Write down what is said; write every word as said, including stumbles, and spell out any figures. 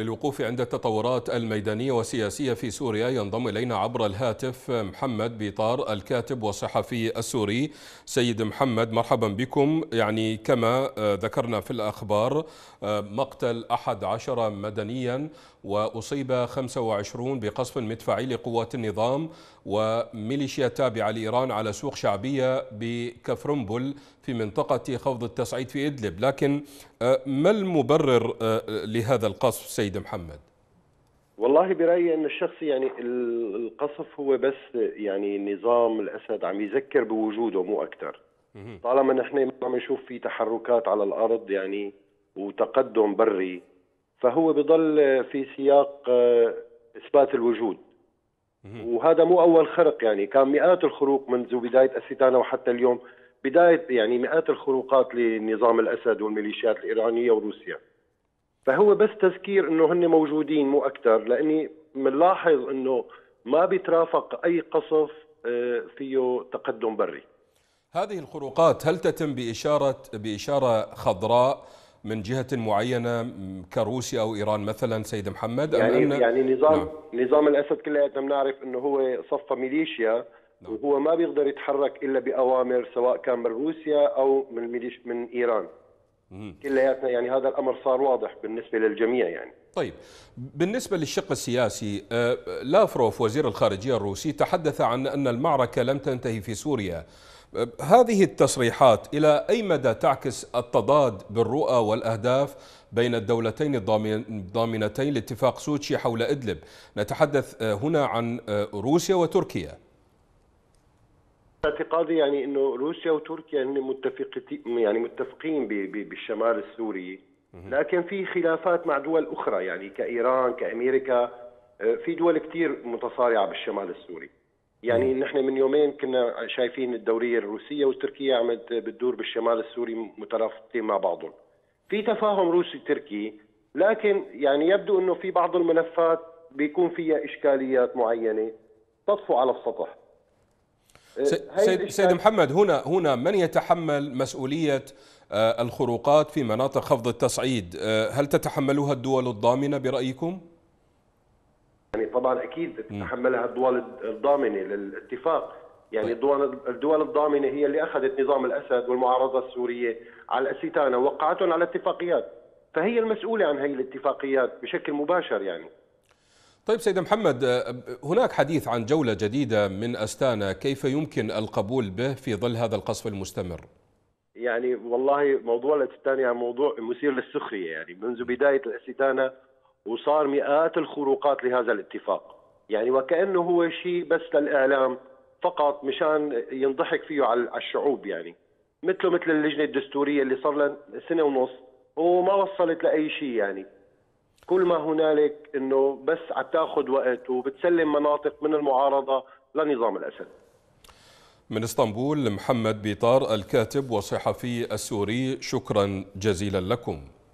للوقوف عند التطورات الميدانية والسياسية في سوريا ينضم إلينا عبر الهاتف محمد بيطار الكاتب والصحفي السوري. سيد محمد، مرحبا بكم. يعني كما ذكرنا في الأخبار، مقتل أحد عشر مدنيا وأصيب خمسة وعشرين بقصف مدفعي لقوات النظام وميليشيا تابعة لإيران على سوق شعبية بكفرنبل في منطقة خوض التصعيد في إدلب. لكن ما المبرر لهذا القصف سيد محمد؟ والله برأيي أن الشخص يعني القصف هو بس يعني نظام الأسد عم يذكر بوجوده مو أكثر. طالما نحن عم نشوف في تحركات على الأرض يعني وتقدم بري، فهو بضل في سياق إثبات الوجود. وهذا مو أول خرق، يعني كان مئات الخروق منذ بداية الستانة وحتى اليوم، بداية يعني مئات الخروقات لنظام الأسد والميليشيات الإيرانية وروسيا. فهو بس تذكير انه هن موجودين مو اكثر، لاني بنلاحظ انه ما بيترافق اي قصف فيه تقدم بري. هذه الخروقات هل تتم بإشارة بإشارة خضراء من جهة معينة كروسيا أو إيران مثلا سيد محمد؟ يعني أم أن... يعني نظام نعم. نظام الأسد كلياتنا بنعرف انه هو صف ميليشيا، نعم. وهو ما بيقدر يتحرك الا بأوامر سواء كان من روسيا او من ميليش من إيران. كلياتنا يعني هذا الأمر صار واضح بالنسبة للجميع يعني. طيب، بالنسبة للشق السياسي، لافروف وزير الخارجية الروسي تحدث عن أن المعركة لم تنتهي في سوريا. هذه التصريحات إلى أي مدى تعكس التضاد بالرؤى والأهداف بين الدولتين الضامنتين لاتفاق سوتشي حول إدلب؟ نتحدث هنا عن روسيا وتركيا. اعتقادي يعني انه روسيا وتركيا هن متفقين يعني متفقين بالشمال السوري، لكن في خلافات مع دول اخرى يعني كايران كامريكا. في دول كثير متصارعه بالشمال السوري. يعني نحن من يومين كنا شايفين الدوريه الروسيه والتركيه عم بتدور بالشمال السوري مترافقين مع بعضهم. في تفاهم روسي تركي، لكن يعني يبدو انه في بعض الملفات بيكون فيها اشكاليات معينه تطفو على السطح. سيد, سيد محمد، هنا هنا من يتحمل مسؤولية الخروقات في مناطق خفض التصعيد؟ هل تتحملها الدول الضامنة برأيكم؟ يعني طبعا أكيد تتحملها الدول الضامنة للاتفاق. يعني الدول الدول الضامنة هي اللي أخذت نظام الأسد والمعارضة السورية على الستانة ووقعتهم على اتفاقيات، فهي المسؤولة عن هذه الاتفاقيات بشكل مباشر يعني. طيب سيد محمد، هناك حديث عن جولة جديدة من أستانا، كيف يمكن القبول به في ظل هذا القصف المستمر؟ يعني والله موضوع الاستانة موضوع مثير للسخرية، يعني منذ بداية الاستانة وصار مئات الخروقات لهذا الاتفاق، يعني وكأنه هو شيء بس للإعلام فقط مشان ينضحك فيه على الشعوب، يعني مثله مثل اللجنة الدستورية اللي صار لها سنة ونص وما وصلت لأي شيء. يعني كل ما هنالك انه بس عم تاخذ وقت وبتسلم مناطق من المعارضه لنظام الاسد. من اسطنبول محمد بيطار الكاتب والصحفي السوري، شكرا جزيلا لكم.